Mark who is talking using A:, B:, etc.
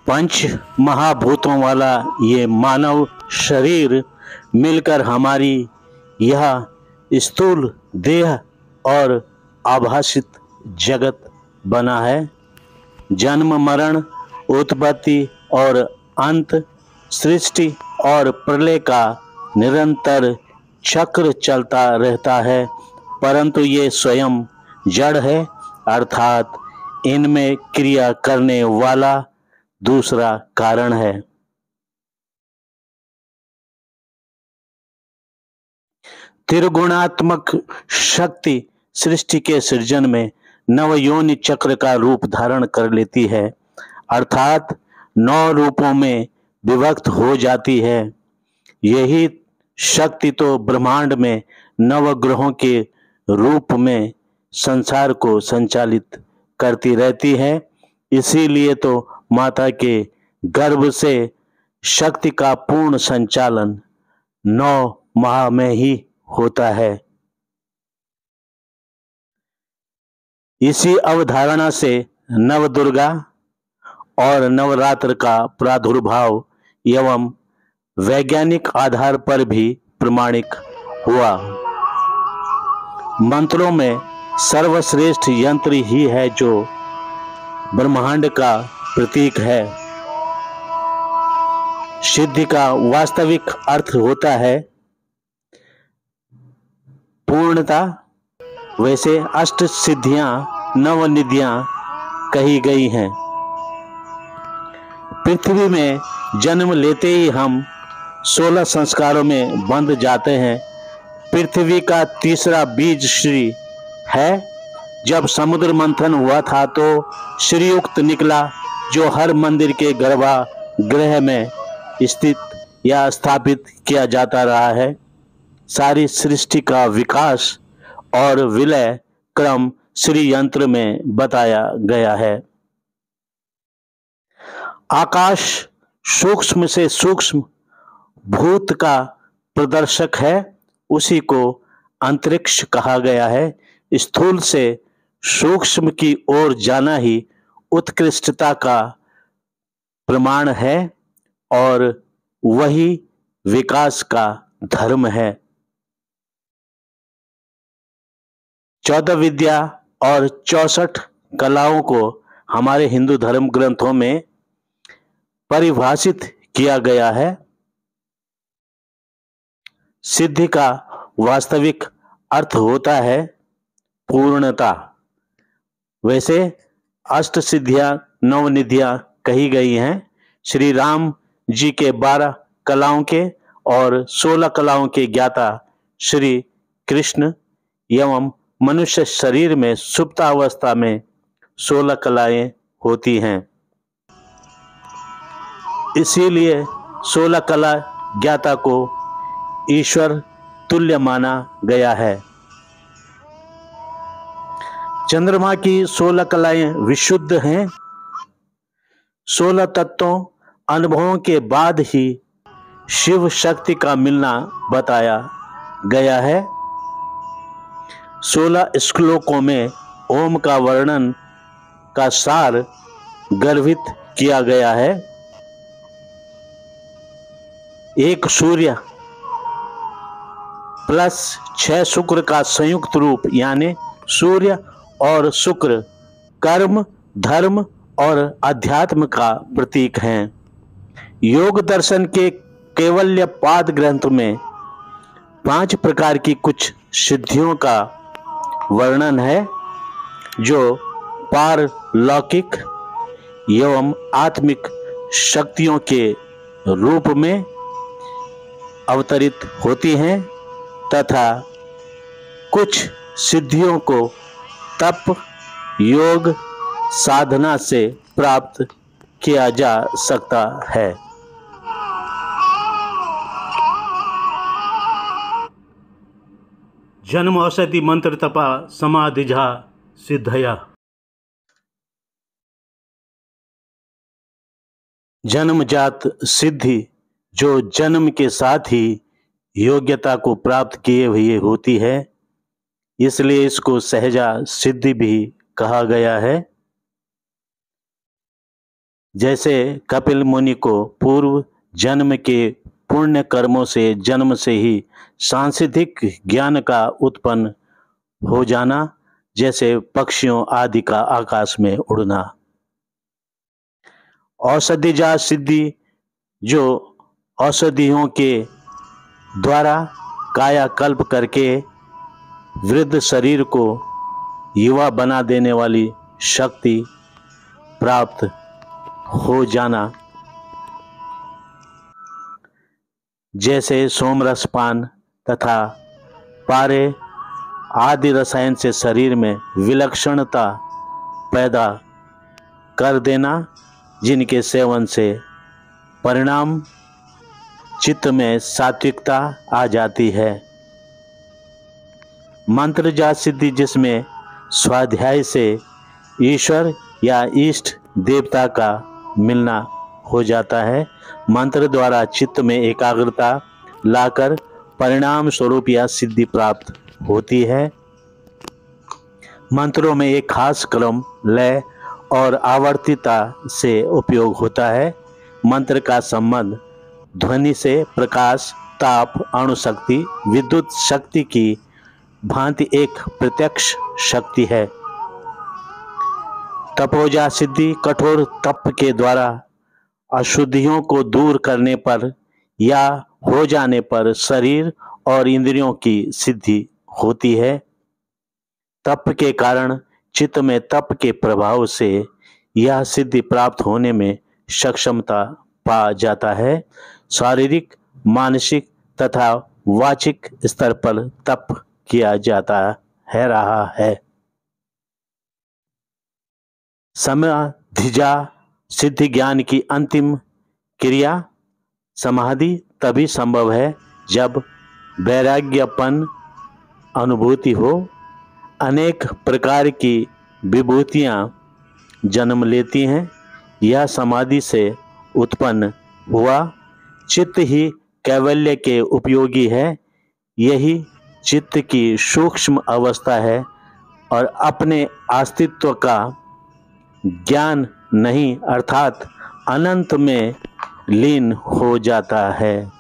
A: पंच महाभूतों वाला ये मानव शरीर मिलकर हमारी यह स्थूल देह और आभासित जगत बना है। जन्म मरण, उत्पत्ति और अंत, सृष्टि और प्रलय का निरंतर चक्र चलता रहता है, परंतु ये स्वयं जड़ है, अर्थात इनमें क्रिया करने वाला दूसरा कारण है। त्रिगुणात्मक शक्ति सृष्टि के सृजन में नवयोनि चक्र का रूप धारण कर लेती है, अर्थात 9 रूपों में विभक्त हो जाती है। यही शक्ति तो ब्रह्मांड में नवग्रहों के रूप में संसार को संचालित करती रहती है। इसीलिए तो माता के गर्भ से शक्ति का पूर्ण संचालन 9 माह में ही होता है। इसी अवधारणा से नवदुर्गा और नवरात्र का प्रादुर्भाव एवं वैज्ञानिक आधार पर भी प्रमाणिक हुआ। मंत्रों में सर्वश्रेष्ठ यंत्र ही है जो ब्रह्मांड का प्रतीक है। सिद्धि का वास्तविक अर्थ होता है पूर्णता। वैसे अष्ट सिद्धियां नवनिधियां कही गई हैं। पृथ्वी में जन्म लेते ही हम 16 संस्कारों में बंध जाते हैं। पृथ्वी का तीसरा बीज श्री है। जब समुद्र मंथन हुआ था तो श्रीयुक्त निकला, जो हर मंदिर के गर्भगृह में स्थित या स्थापित किया जाता रहा है। सारी सृष्टि का विकास और विलय क्रम श्री यंत्र में बताया गया है। आकाश सूक्ष्म से सूक्ष्म भूत का प्रदर्शक है, उसी को अंतरिक्ष कहा गया है। स्थूल से सूक्ष्म की ओर जाना ही उत्कृष्टता का प्रमाण है और वही विकास का धर्म है। 14 विद्या और 64 कलाओं को हमारे हिंदू धर्म ग्रंथों में परिभाषित किया गया है। सिद्धि का वास्तविक अर्थ होता है पूर्णता। वैसे अष्ट सिद्धियां नवनिधियां कही गई हैं। श्री राम जी के 12 कलाओं के और 16 कलाओं के ज्ञाता श्री कृष्ण एवं मनुष्य शरीर में सुप्तावस्था में 16 कलाएं होती हैं। इसीलिए 16 कला ज्ञाता को ईश्वर तुल्य माना गया है। चंद्रमा की 16 कलाएं विशुद्ध हैं। 16 तत्वों अनुभवों के बाद ही शिव शक्ति का मिलना बताया गया है। 16 श्लोकों में ओम का वर्णन का सार गर्भित किया गया है। एक सूर्य प्लस 6 शुक्र का संयुक्त रूप यानी सूर्य और शुक्र कर्म, धर्म और अध्यात्म का प्रतीक हैं। योग दर्शन के कैवल्य पाद ग्रंथ में 5 प्रकार की कुछ सिद्धियों का वर्णन है, जो पारलौकिक एवं आत्मिक शक्तियों के रूप में अवतरित होती हैं तथा कुछ सिद्धियों को तप, योग, साधना से प्राप्त किया जा सकता है। जन्म औषधि मंत्र तपा समाधिजा सिद्धया। जन्मजात सिद्धि जो जन्म के साथ ही योग्यता को प्राप्त किए हुए होती है, इसलिए इसको सहजा सिद्धि भी कहा गया है। जैसे कपिल मुनि को पूर्व जन्म के पुण्य कर्मों से जन्म से ही सांसारिक ज्ञान का उत्पन्न हो जाना, जैसे पक्षियों आदि का आकाश में उड़ना। औषधिजा सिद्धि, जो औषधियों के द्वारा कायाकल्प करके वृद्ध शरीर को युवा बना देने वाली शक्ति प्राप्त हो जाना, जैसे सोमरसपान तथा पारे आदि रसायन से शरीर में विलक्षणता पैदा कर देना, जिनके सेवन से परिणाम चित्त में सात्विकता आ जाती है। मंत्र जा सिद्धि, जिसमें स्वाध्याय से ईश्वर या इष्ट देवता का मिलना हो जाता है। मंत्र द्वारा चित्त में एकाग्रता लाकर परिणाम स्वरूप यह सिद्धि प्राप्त होती है। मंत्रों में एक खास क्रम, लय और आवर्तिता से उपयोग होता है। मंत्र का संबंध ध्वनि से प्रकाश, ताप, अणुशक्ति, विद्युत शक्ति की भांति एक प्रत्यक्ष शक्ति है। तपोजा सिद्धि, कठोर तप के द्वारा अशुद्धियों को दूर करने पर या हो जाने पर शरीर और इंद्रियों की सिद्धि होती है। तप के कारण चित्त में तप के प्रभाव से यह सिद्धि प्राप्त होने में सक्षमता पा जाता है। शारीरिक, मानसिक तथा वाचिक स्तर पर तप किया जाता है रहा है। समाधिजा सिद्धि, ज्ञान की अंतिम क्रिया। समाधि तभी संभव है जब वैराग्यपन अनुभूति हो। अनेक प्रकार की विभूतियां जन्म लेती हैं। यह समाधि से उत्पन्न हुआ चित्त ही कैवल्य के उपयोगी है। यही चित्त की सूक्ष्म अवस्था है और अपने अस्तित्व का ज्ञान नहीं, अर्थात अनंत में लीन हो जाता है।